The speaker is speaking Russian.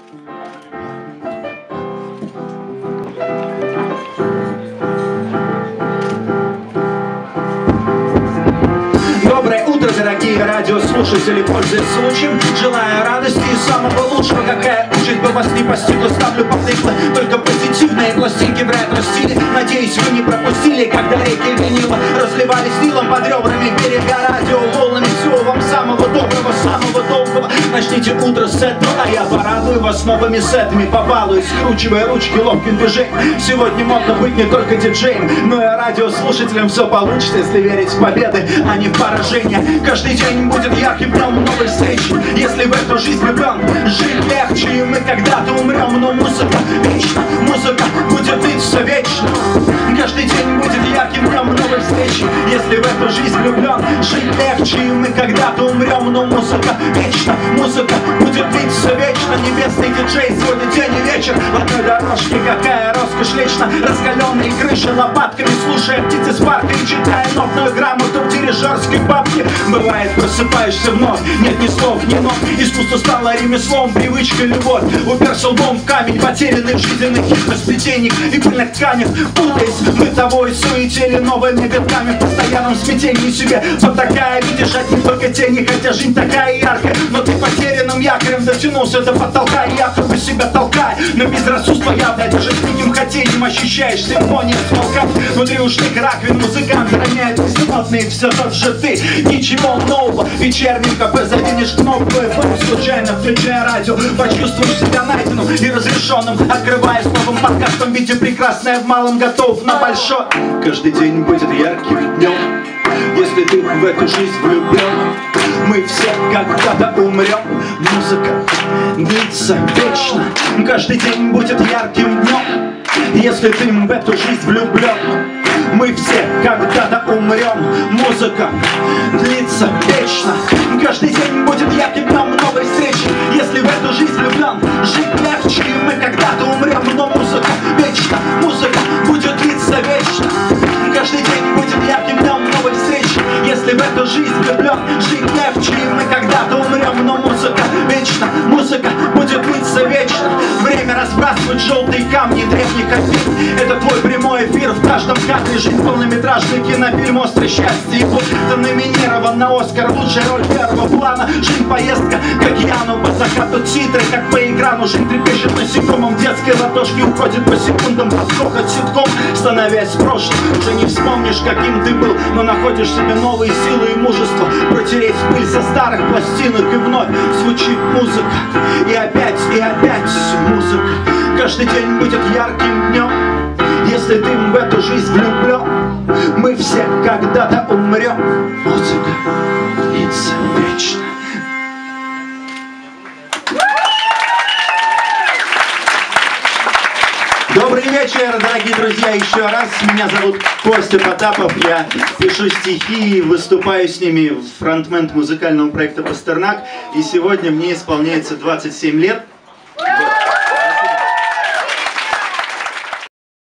Доброе утро, дорогие радиослушатели, пользуясь случаем, желаю радости и самого лучшего. Какая участь бы вас не постигла, ставлю под иглы только позитивные пластинки в ретро-стиле. Надеюсь, вы не пропустили, когда реки винила разливались Нилом под ребрами берега радио волнами. Всего вам самого доброго, самого долгого. Начните утро с этого, а я порадую вас новыми сетами. Побалую, скручивая ручки ловким движением. Сегодня модно быть не только диджеем, но и радиослушателям. Все получится, если верить в победы, а не в поражение. Каждый день будет ярким днем новой встречи. Если в эту жизнь влюблен, жить легче, и мы когда-то умрем. Но музыка вечна, музыка будет длиться вечно. Каждый день будет ярким днем новой встречи. Если в эту жизнь влюблен, жить легче, и мы когда-то умрем. Но музыка вечна, музыка будет длиться вечно. Небесный диджей, сегодня день и вечер в одной дорожке. Какая роскошь лично, раскаленные крыши лопатками, слушая птицы с парка и читая нотную грамоту в дирижерской папке. Бывает, просыпаешься вновь, нет ни слов, ни нот. Искусство стало ремеслом, привычкой, любовь. Уперся лбом в камень, потерянный в жизненных хитросплетениях и пыльных тканях. Путаясь в бытовой суете или новыми витками, в постоянном смятении себе потакая. Видишь одни только тени, хотя жизнь такая яркая. Но ты потерянным якорем дотянулся до потолка, и я только себя толкаю. Но безрассудство явно держит таким хотением. Ощущаешь симфония смолка внутри ушных раковин. Музыкант роняет бессмертный, все тот же ты. Ничего нового, вечерненько заденешь кнопку FM, случайно включая радио. Почувствуешь себя найденным и разрешенным, открывая с новым подкастом. Видя прекрасное в малом, готов на большой. Каждый день будет ярким днем, если ты в эту жизнь влюблен. Мы все когда-то умрем. Музыка длится вечно. Каждый день будет ярким днем, если ты в эту жизнь влюблен. Мы все когда-то умрем. Музыка длится вечно. Каждый день будет ярким днем новой встречи. Если в эту жизнь влюблен, жить легче, и мы когда-то умрем. Но музыка вечна, музыка будет длиться вечно. Каждый день будет ярким днем новой встречи. Если в эту жизнь влюблен, жить легче, и мы когда-то умрем. Но музыка вечна, музыка будет длиться вечно. Время разбрасывать желтые камни древних обид. Это твой прямой эфир, в каждом кадре жизнь полнометражный кинофильм. Острое счастье, и будто номинирован на Оскар. Лучшая роль первого плана. Жизнь поездка к океану, по закату титры, как по экрану. Жизнь трепещет насекомым, детские ладошки уходят по секундам под грохот ситком. Становясь прошлым, уже не вспомнишь, каким ты был, но находишь в себе новые силы и мужество протереть пыль со старых пластинок. И вновь звучит музыка, и опять музыка. Каждый день будет ярким днем, если ты в эту жизнь влюблен. Мы все когда-то умрем. Музыка длится вечно. Добрый вечер, дорогие друзья, еще раз. Меня зовут Костя Потапов, я пишу стихи, выступаю с ними, фронтмен музыкального проекта «Пастернак». И сегодня мне исполняется 27 лет.